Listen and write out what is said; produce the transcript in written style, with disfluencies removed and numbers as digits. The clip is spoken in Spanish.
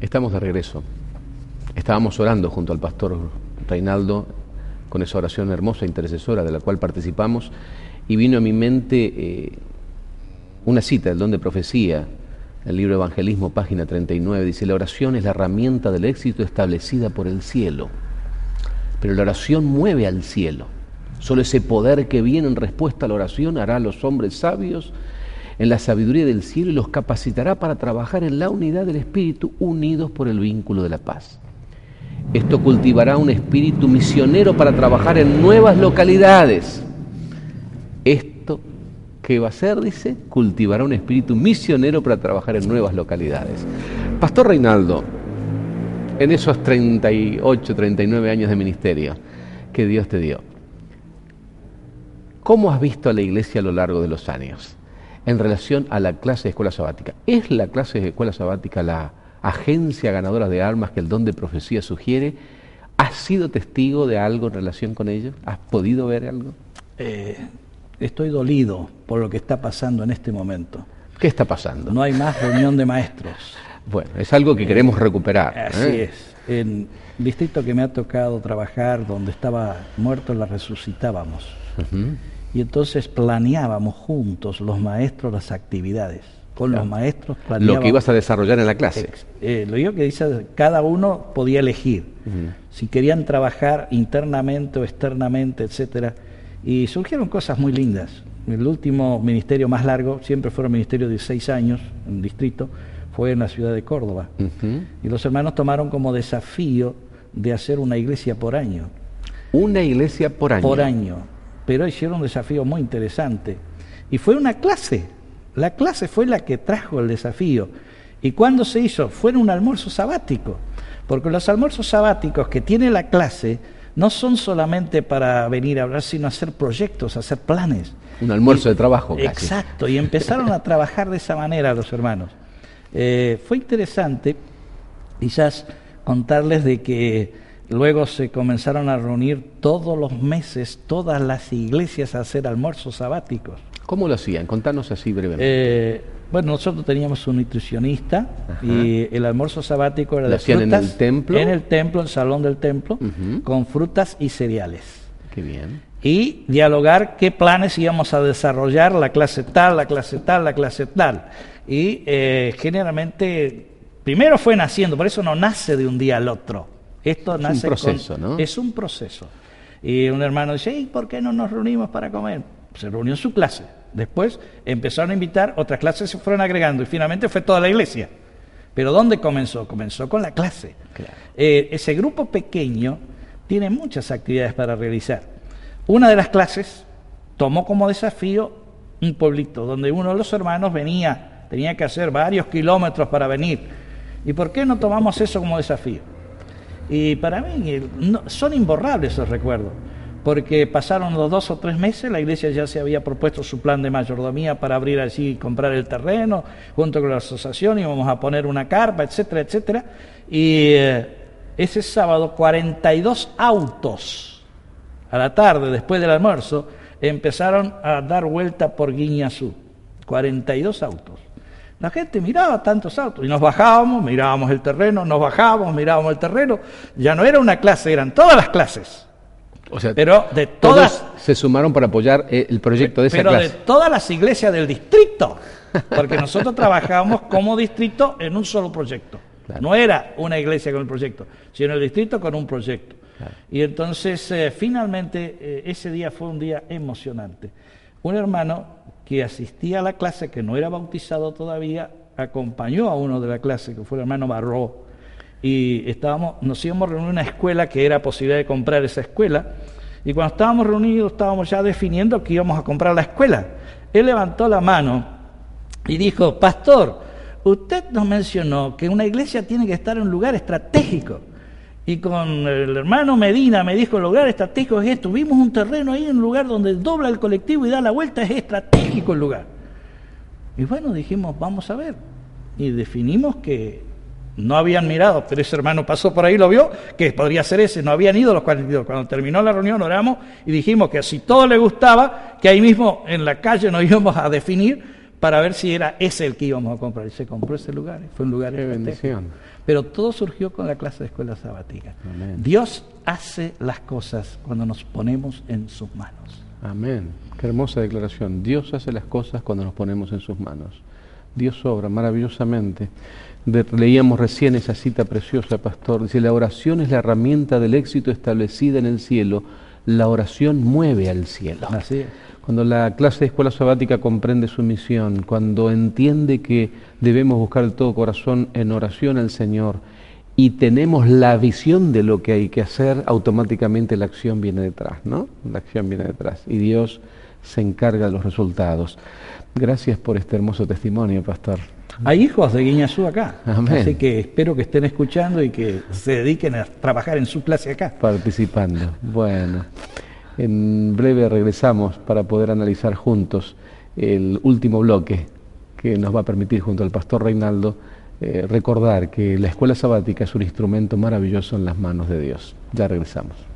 Estamos de regreso. Estábamos orando junto al pastor Reinaldo con esa oración hermosa, intercesora, de la cual participamos, y vino a mi mente una cita del don de profecía, el libro Evangelismo, página 39, dice: la oración es la herramienta del éxito establecida por el cielo, pero la oración mueve al cielo. Solo ese poder que viene en respuesta a la oración hará a los hombres sabios en la sabiduría del cielo y los capacitará para trabajar en la unidad del Espíritu, unidos por el vínculo de la paz. Esto cultivará un espíritu misionero para trabajar en nuevas localidades. Esto, ¿qué va a hacer? Dice, cultivará un espíritu misionero para trabajar en nuevas localidades. Pastor Reinaldo, en esos 38, 39 años de ministerio que Dios te dio, ¿cómo has visto a la iglesia a lo largo de los años en relación a la clase de escuela sabática? ¿Es la clase de escuela sabática la agencia ganadora de almas que el don de profecía sugiere? ¿Has sido testigo de algo en relación con ello? ¿Has podido ver algo? Estoy dolido por lo que está pasando en este momento. ¿Qué está pasando? No hay más reunión de maestros. Bueno, es algo que queremos recuperar. Así es. En el distrito que me ha tocado trabajar, donde estaba muerto, la resucitábamos. Y entonces planeábamos juntos, los maestros, las actividades. Con los maestros planeábamos. Lo que ibas a desarrollar en la clase. Lo digo que dice, cada uno podía elegir si querían trabajar internamente o externamente, etcétera. Y surgieron cosas muy lindas. El último ministerio más largo, siempre fueron ministerios de 6 años, en el distrito, fue en la ciudad de Córdoba. Y los hermanos tomaron como desafío de hacer una iglesia por año. ¿Una iglesia por año? Por año. Pero hicieron un desafío muy interesante. Y fue una clase. La clase fue la que trajo el desafío. ¿Y cuándo se hizo? Fue en un almuerzo sabático. Porque los almuerzos sabáticos que tiene la clase no son solamente para venir a hablar, sino hacer proyectos, hacer planes. Un almuerzo de trabajo. Casi. Exacto. Y empezaron a trabajar de esa manera los hermanos. Fue interesante quizás contarles de que luego se comenzaron a reunir todos los meses, todas las iglesias a hacer almuerzos sabáticos. ¿Cómo lo hacían? Contanos así brevemente. Bueno, nosotros teníamos un nutricionista. Ajá. Y el almuerzo sabático era de hacían frutas. ¿En el templo? En el templo, en el salón del templo, con frutas y cereales. Qué bien. Y dialogar qué planes íbamos a desarrollar, la clase tal, la clase tal, la clase tal. Y generalmente, primero fue naciendo, por eso no nace de un día al otro. Esto nace un proceso, ¿no? Es un proceso. Y un hermano dice, ¿y por qué no nos reunimos para comer? Se reunió en su clase. Después empezaron a invitar, otras clases se fueron agregando y finalmente fue toda la iglesia. Pero ¿dónde comenzó? Comenzó con la clase. Claro. Ese grupo pequeño tiene muchas actividades para realizar. Una de las clases tomó como desafío un pueblito donde uno de los hermanos tenía que hacer varios kilómetros para venir. ¿Y por qué no tomamos eso como desafío? Y para mí son imborrables esos recuerdos, porque pasaron los 2 o 3 meses, la iglesia ya se había propuesto su plan de mayordomía para abrir allí y comprar el terreno, junto con la asociación íbamos a poner una carpa, etcétera, etcétera. Y ese sábado 42 autos a la tarde, después del almuerzo, empezaron a dar vuelta por Guiñazú, 42 autos. La gente miraba tantos autos y nos bajábamos, mirábamos el terreno, nos bajábamos, mirábamos el terreno. Ya no era una clase, eran todas las clases. O sea, pero de todas todos se sumaron para apoyar el proyecto de esa clase. Pero de todas las iglesias del distrito, porque nosotros trabajábamos como distrito en un solo proyecto. Claro. No era una iglesia con el proyecto, sino el distrito con un proyecto. Claro. Y entonces, finalmente, ese día fue un día emocionante. Un hermano que asistía a la clase, que no era bautizado todavía, acompañó a uno de la clase, que fue el hermano Barró, y nos íbamos a reunir en una escuela que era posibilidad de comprar esa escuela, y cuando estábamos reunidos estábamos ya definiendo que íbamos a comprar la escuela. Él levantó la mano y dijo, pastor, usted nos mencionó que una iglesia tiene que estar en un lugar estratégico. Y con el hermano Medina me dijo, el lugar estratégico es esto. Vimos un terreno ahí, un lugar donde dobla el colectivo y da la vuelta, es estratégico el lugar. Y bueno, dijimos, vamos a ver. Y definimos que no habían mirado, pero ese hermano pasó por ahí, lo vio, que podría ser ese, no habían ido los 42. Cuando terminó la reunión oramos y dijimos que si todo le gustaba, que ahí mismo en la calle nos íbamos a definir para ver si era ese el que íbamos a comprar. Y se compró ese lugar, fue un lugar estratégico. Pero todo surgió con la clase de escuela sabática. Amén. Dios hace las cosas cuando nos ponemos en sus manos. Amén. Qué hermosa declaración. Dios hace las cosas cuando nos ponemos en sus manos. Dios obra maravillosamente. Leíamos recién esa cita preciosa, pastor. Dice, la oración es la herramienta del éxito establecida en el cielo. La oración mueve al cielo. Así es. Cuando la clase de escuela sabática comprende su misión, cuando entiende que debemos buscar de todo corazón en oración al Señor y tenemos la visión de lo que hay que hacer, automáticamente la acción viene detrás, ¿no? La acción viene detrás y Dios se encarga de los resultados. Gracias por este hermoso testimonio, pastor. Hay hijos de Guiñazú acá, Amén. Así que espero que estén escuchando y que se dediquen a trabajar en su clase acá. Participando. Bueno, en breve regresamos para poder analizar juntos el último bloque que nos va a permitir junto al pastor Reinaldo recordar que la escuela sabática es un instrumento maravilloso en las manos de Dios. Ya regresamos.